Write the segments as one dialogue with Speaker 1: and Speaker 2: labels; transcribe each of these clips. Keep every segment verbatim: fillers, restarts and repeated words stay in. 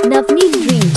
Speaker 1: Navneet Dream.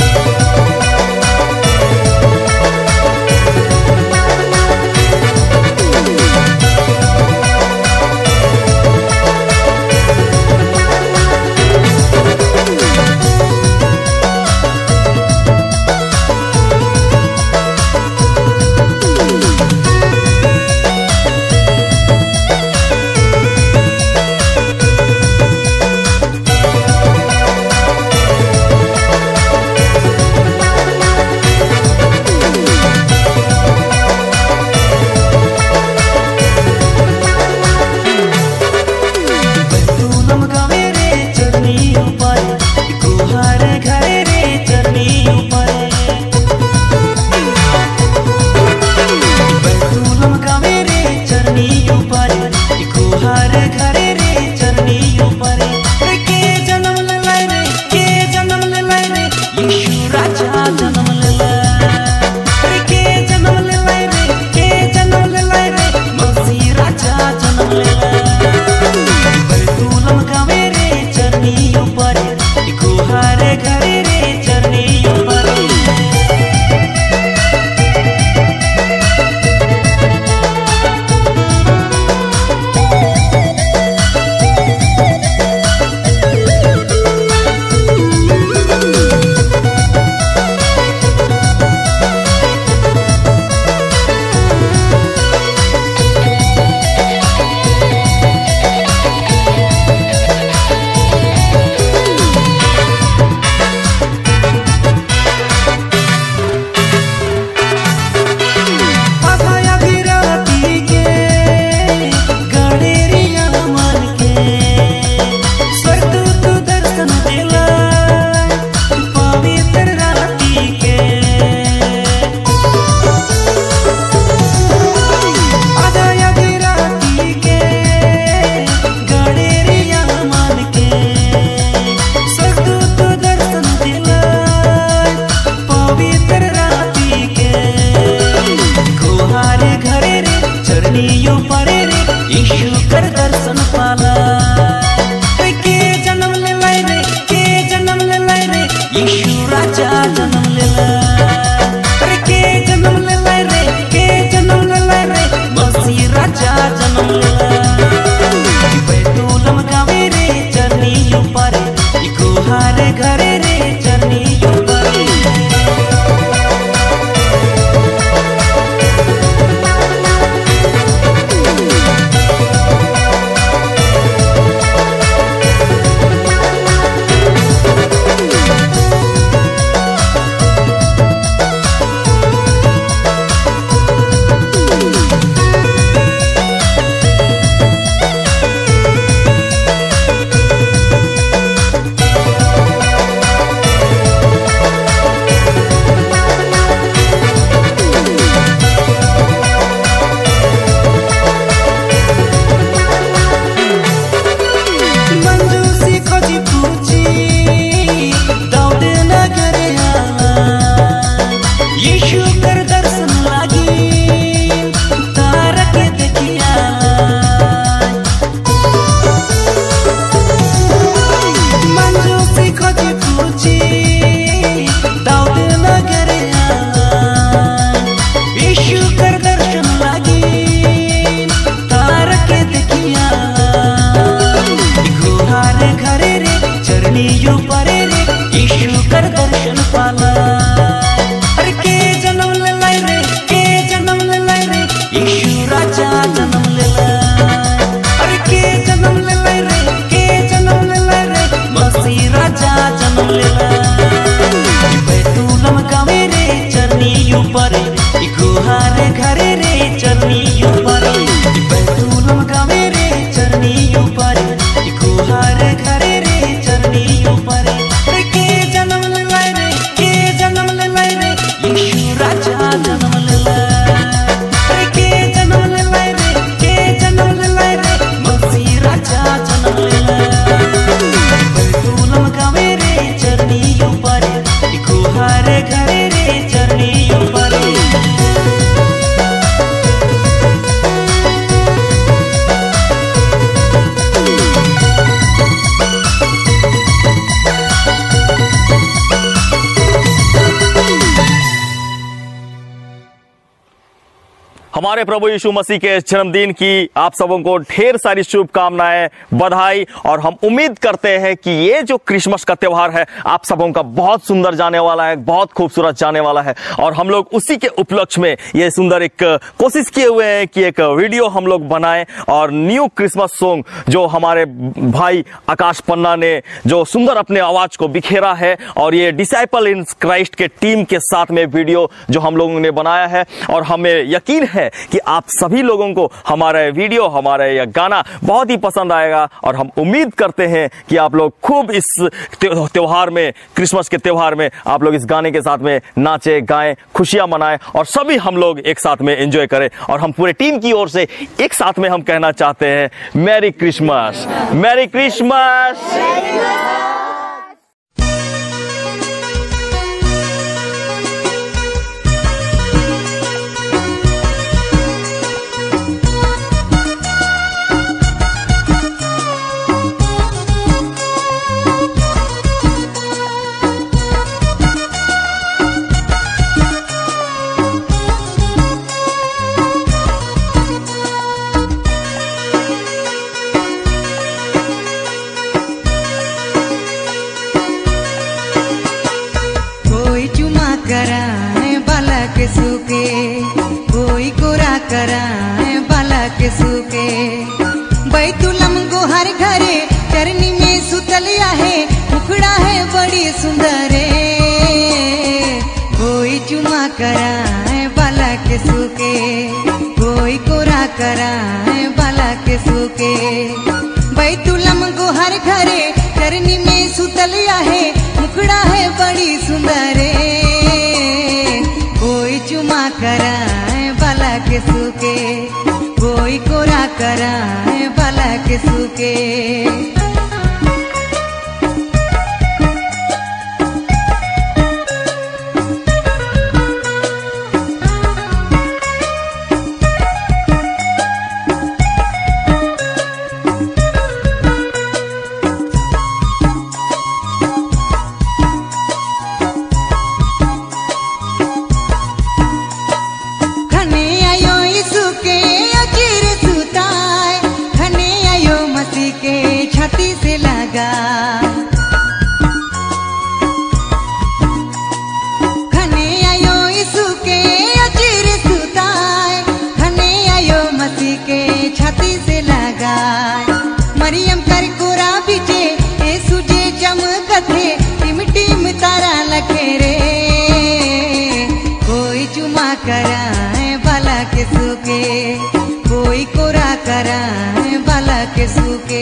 Speaker 1: हमारे प्रभु यीशु मसीह के जन्मदिन की आप सबों को ढेर सारी शुभकामनाएं, बधाई। और हम उम्मीद करते हैं कि ये जो क्रिसमस का त्योहार है आप सबों का बहुत सुंदर जाने वाला है, बहुत खूबसूरत जाने वाला है। और हम लोग उसी के उपलक्ष्य में ये सुंदर एक कोशिश किए हुए हैं कि एक वीडियो हम लोग बनाएं और न्यू क्रिसमस सॉन्ग जो हमारे भाई आकाश पन्ना ने जो सुंदर अपने आवाज को बिखेरा है और ये डिसाइपल इन क्राइस्ट के टीम के साथ में वीडियो जो हम लोगों ने बनाया है। और हमें यकीन है कि आप सभी लोगों को हमारा वीडियो, हमारा यह गाना बहुत ही पसंद आएगा। और हम उम्मीद करते हैं कि आप लोग खूब इस त्योहार में, क्रिसमस के त्योहार में आप लोग इस गाने के साथ में नाचे, गाएं, खुशियां मनाएं और सभी हम लोग एक साथ में एंजॉय करें। और हम पूरे टीम की ओर से एक साथ में हम कहना चाहते हैं मैरी क्रिसमस, मैरी क्रिसमस।
Speaker 2: कराए बाला के सूके, कोई कोरा कराए बाला के सूके। बैतुलम को हर घरे चरनी में सुतलिया है, मुखड़ा है बड़ी सुंदरे। कोई चुमा कराए बाला के सूके, कोई कोरा कराए बाला के सूके। बैतुलम को हर घरे चरनी में सुतलिया है, मुखड़ा है बड़ी सुंदरे। चुमा कराए बाला के सूके, कोई कोरा कराए बाला के सूके। छाती से लगा खने आयो यीशु के अजीर सुताए, खने आयो मसीह के छाती से लगा। मरियम कर कोरा बिचे यीशु जे चमकथे, टिम टिम तारा लखे रे। कोई चुमा कराए बाला के सूके, कोई कोरा कराए बाला के सूके।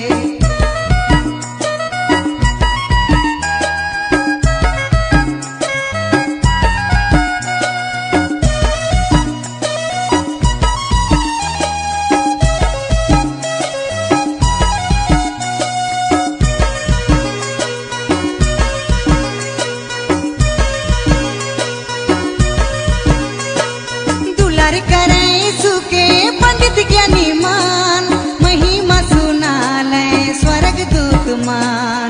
Speaker 2: दुलार करे सुके पंडित ज्ञानी मान, महिमा सुना ले स्वर्ग दूत मान।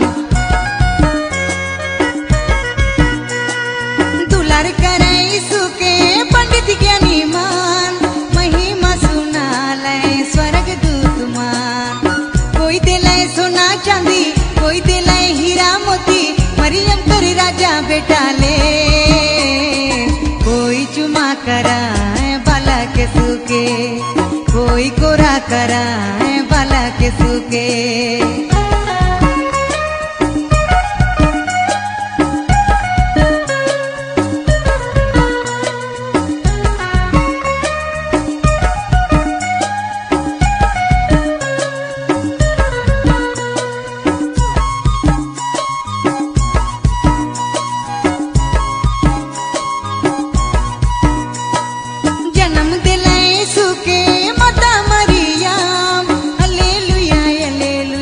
Speaker 2: दुलार करे सुके पंडित ज्ञानी मान, महिमा सुना ले स्वर्ग दूत मान। कोई दिले सोना चांदी, कोई दिले हीरा मोती, मरियम कर राजा बेटा ले। कोई चुमा कराए बाला के सूके, कोई कोरा कराए बाला के सूके। जन्म दिले सुके माता मरियम, हालेलुया हालेलुया।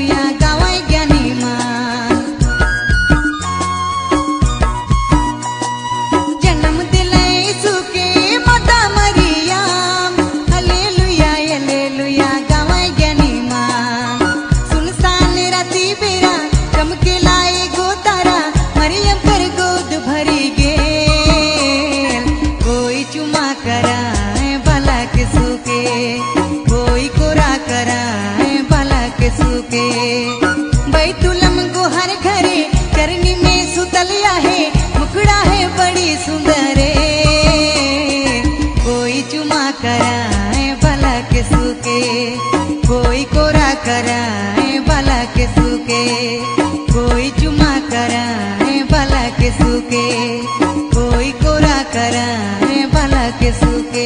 Speaker 2: के सूके, कोई कोरा कराए बाला के सूके।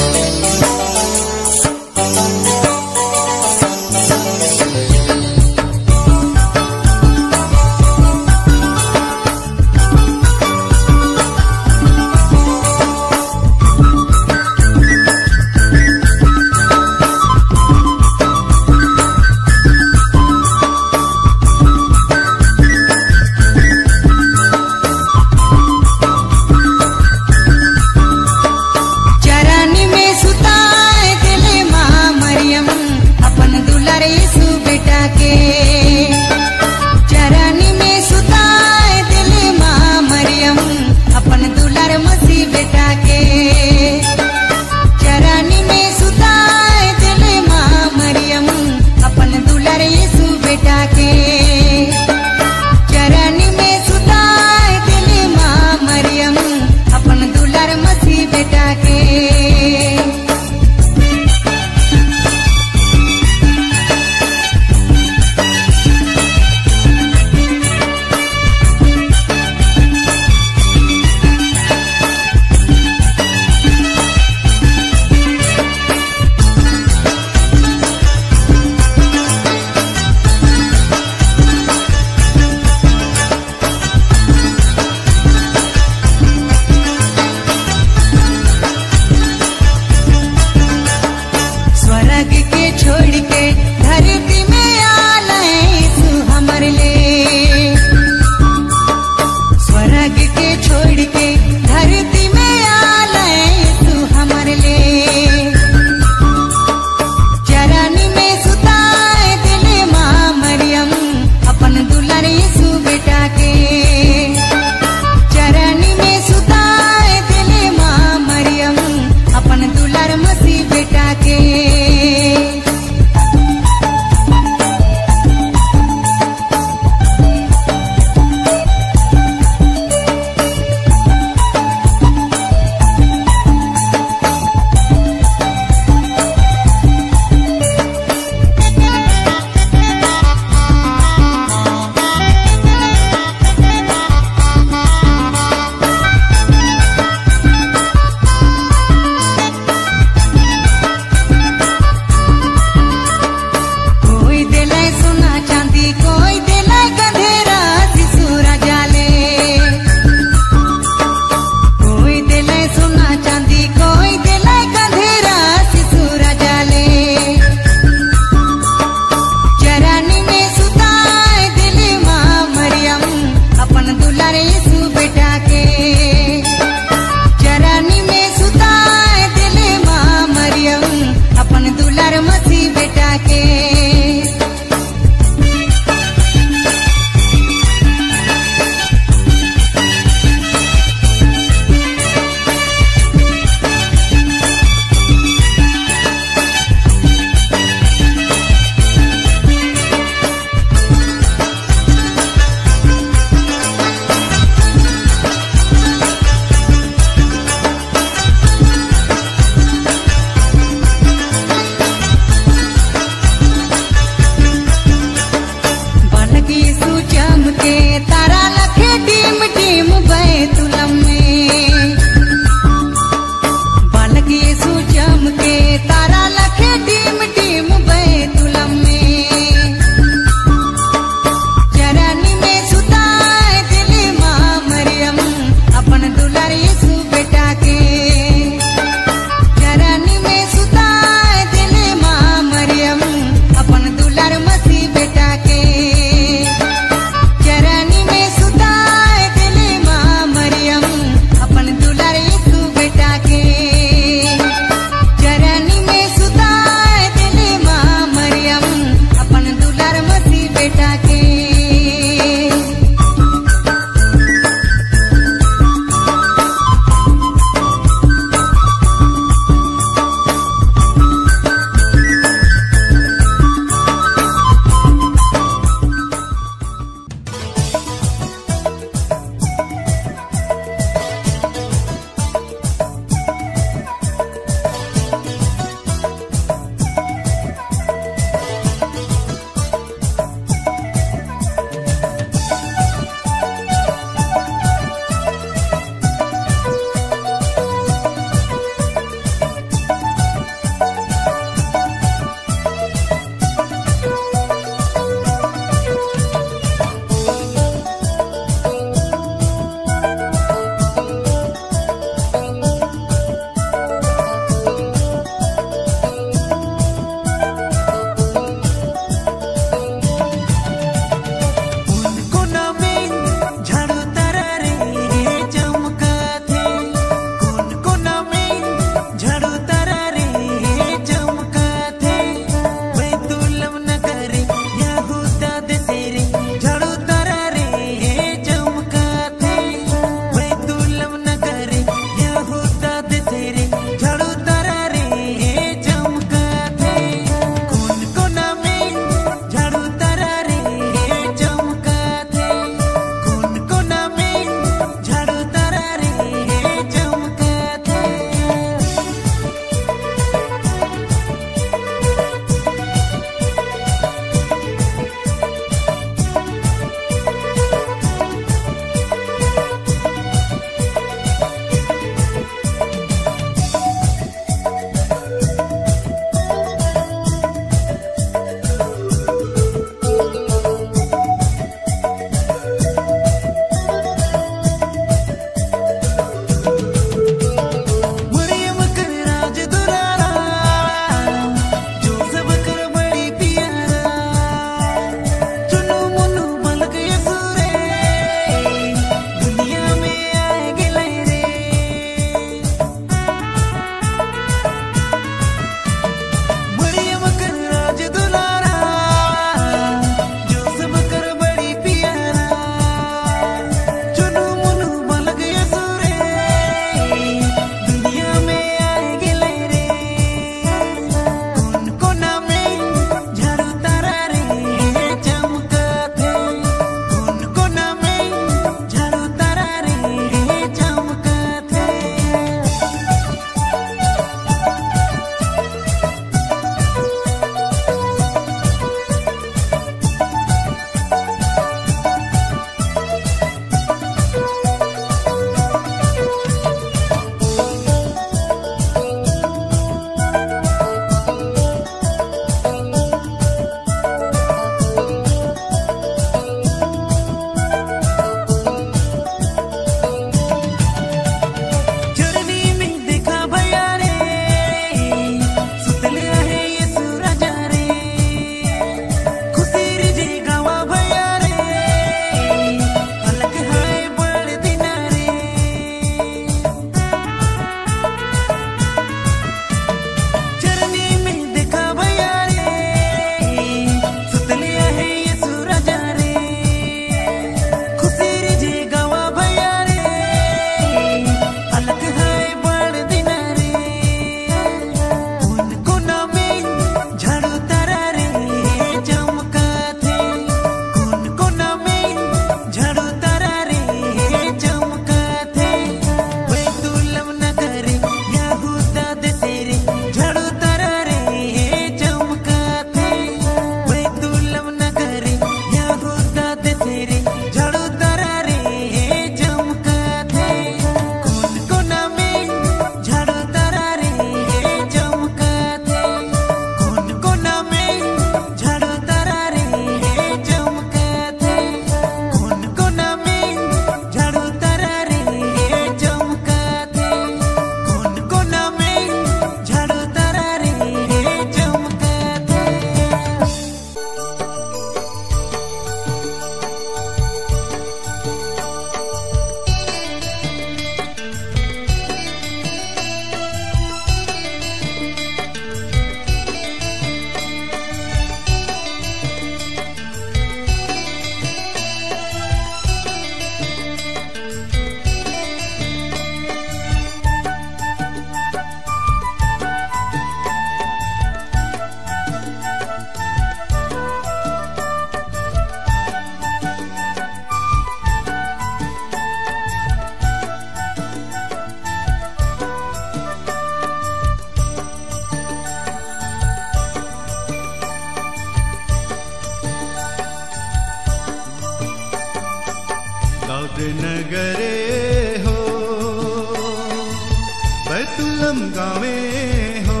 Speaker 3: गावे हो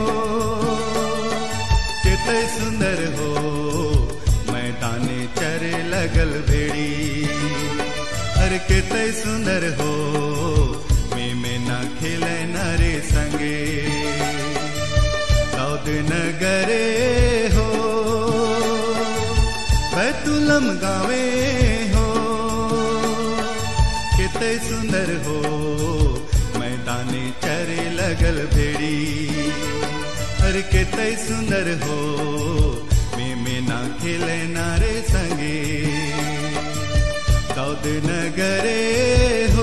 Speaker 3: कितने सुंदर हो मैदाने चरे लगल भेड़ी। अरे कितने सुंदर हो में में ना खेले नारे संगे दाऊद नगरे हो बैतुलम गावे हो कितने सुंदर हो मैदाने चरे लगल भेड़ी। अरे कितने सुंदर हो में में ना खेले नारे संगे दाऊद नगरे हो।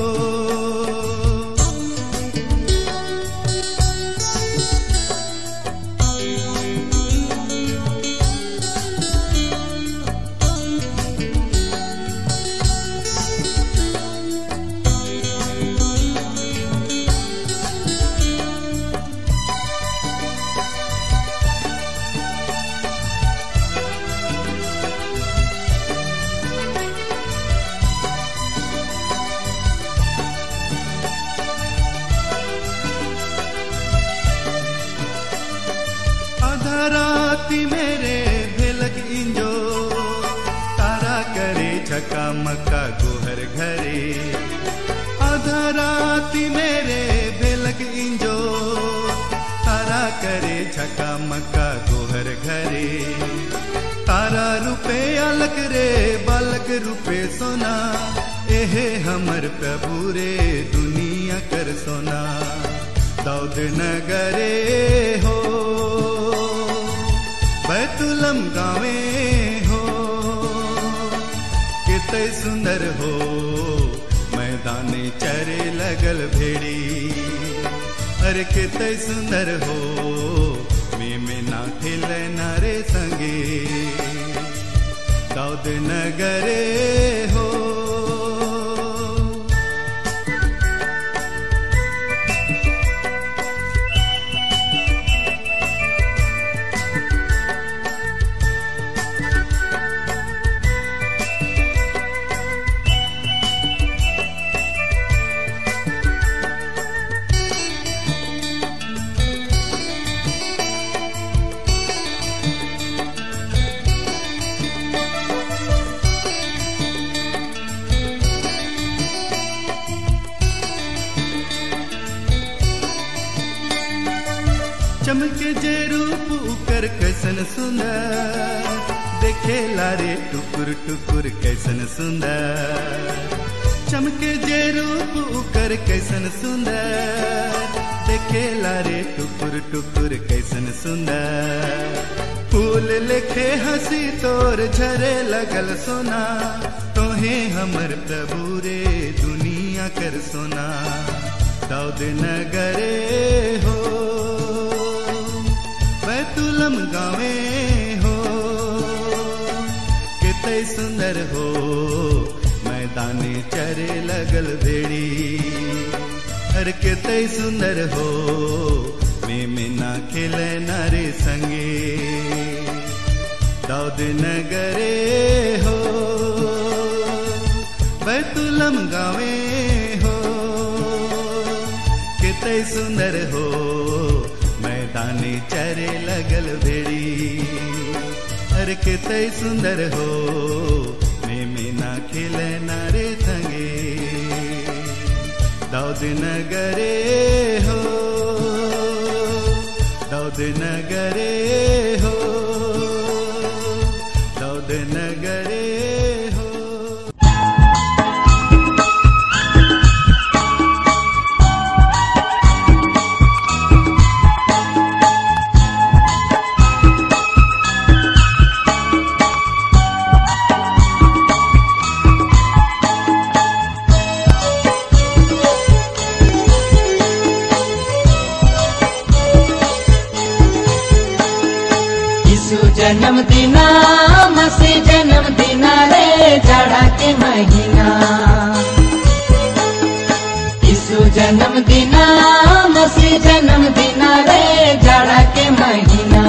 Speaker 3: राती मेरे भेलक इंजो तारा करे झका मक्का गोहर घरे। आधा राती मेरे भेलक इंजो तारा करे झका मक्का गोहर घरे। तारा रुपे अलग रे बालक रुपे सोना एहे हमर प्रभु रे दुनिया कर सोना दाऊद नगरे हो बैतुलम गावे हो कितने सुंदर हो मैदाने चरे लगल भेड़ी। अरे कितने सुंदर हो में में ना खेले नारे संगे दाऊद नगरे हो। चमके जे रूप उकर कैसन सुंदर देखे लारे टुकुर टुकुर कैसन सुंदर। चमके जे रूप उकर कैसन सुंदर देखे लारे टुकुर टुकुर कैसन सुंदर। फूल लेखे हंसी तोर झरे लगल सोना तोहे हमर प्रभु रे दुनिया कर सोना दाऊद नगरे हो बैतुलम गावे हो कितने सुंदर हो मैदाने चरे लगल भेड़ी। अरे कितने सुंदर हो में में ना खेले नारे संगे दाऊद नगरे हो बैतुलम गावे हो कितने सुंदर हो मैदाने चरे लगल भेड़ी। अरे कितने सुंदर हो में में ना खेले नारे संगे दाऊद नगरे हो दाऊद नगरे हो दाऊद नगरे हो।
Speaker 4: जन्म दिना मसी जन्म दिना रे जाड़ा के महीना। यीशु जन्म दिना मसी जन्म दिना रे जाड़ा के महीना।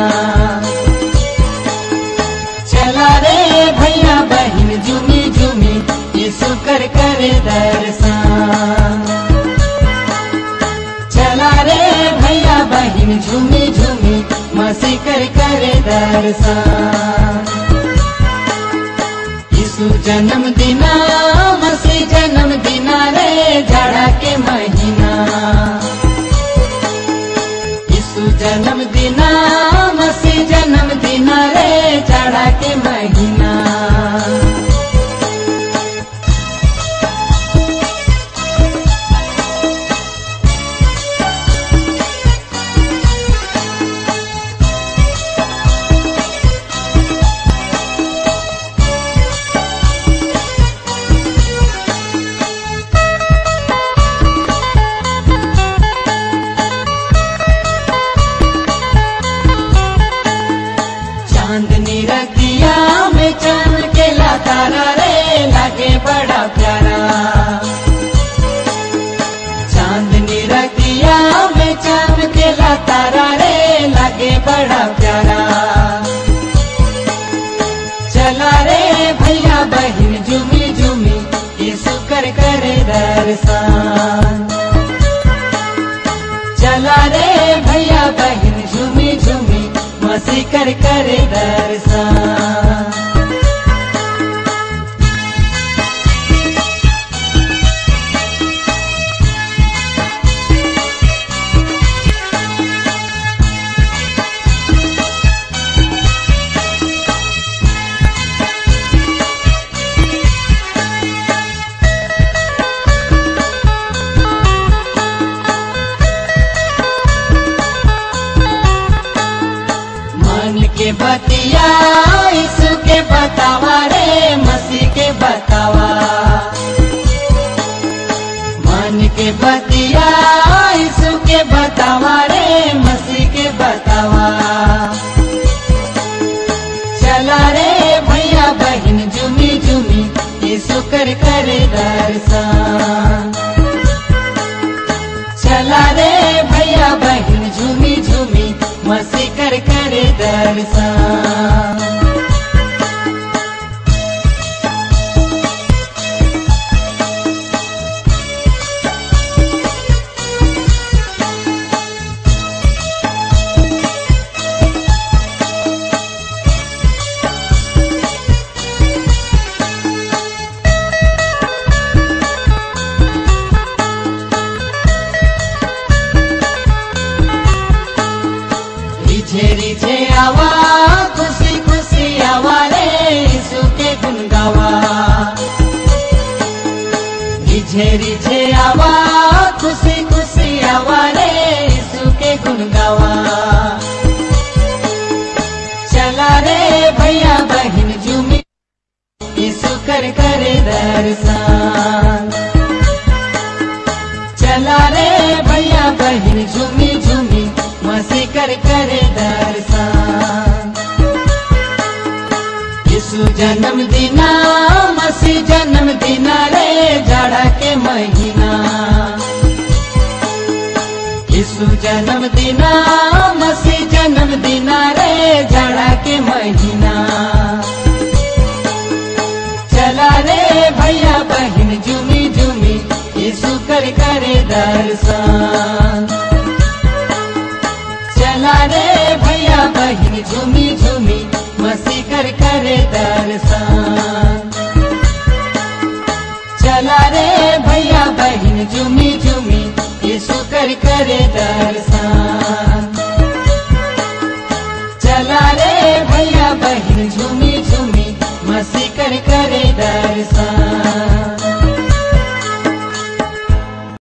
Speaker 4: चला रे भैया बहन झूमी झूमी यीशु कर करे दर्शन। चला रे भैया बहिन झूमी झूमी मसी कर करे दर्शन। यीशु जन्म दिना मसी जन्म दिना रे जाड़ा के महीना। यीशु जन्म दिना मसी जन्म दिना रे जाड़ा के महीना। चांदनी रतिया में चमकेला तारा रे लागे बड़ा प्यारा। चांदनी रतिया में चमकेला तारा रे लागे बड़ा प्यारा। चला रे भैया बहिन झूमी झूमी यीशु कर करे दर्शन। चला रे भैया बहिन झूमी झूमी मसी कर करे दर्शन। के बतिया यीशु के बतावा रे मसीह के बतावा। मन के बतिया यीशु के बतावा रे मसीह के बतावा। चला रे भैया बहिन झूमी झूमी यीशु कर करे दर्शन। चला रे भैया बहिन झूमी झूमी मसी कर करे दर्शन। रिझे रिझे आवा खुशी खुशी आवा रे यीशु के गुण गावा। रिझे रिझे आवा खुशी खुशी आवा रे यीशु के गुण गावा। चला रे भैया बहिन झूमी यीशु कर करे दर्शन। चला रे भैया बहिन झूमी झूमी मसी कर करे दर्शन। यीशु जन्म दिना मसी जन्म दिना रे जाड़ा के महीना। यीशु जन्म दिना मसी जन्म दिना रे जाड़ा के महीना। चला रे भैया बहिन झूमी झूमी यीशु कर करे दर्शन। चला रे भैया बहिन झूमी झूमी मसी कर करे दर्शन। चला रे भैया बहिन झूमी झूमी यीशु कर करे दर्शन। चला रे भैया बहिन झूमी झूमी मसी कर करे दर्शन।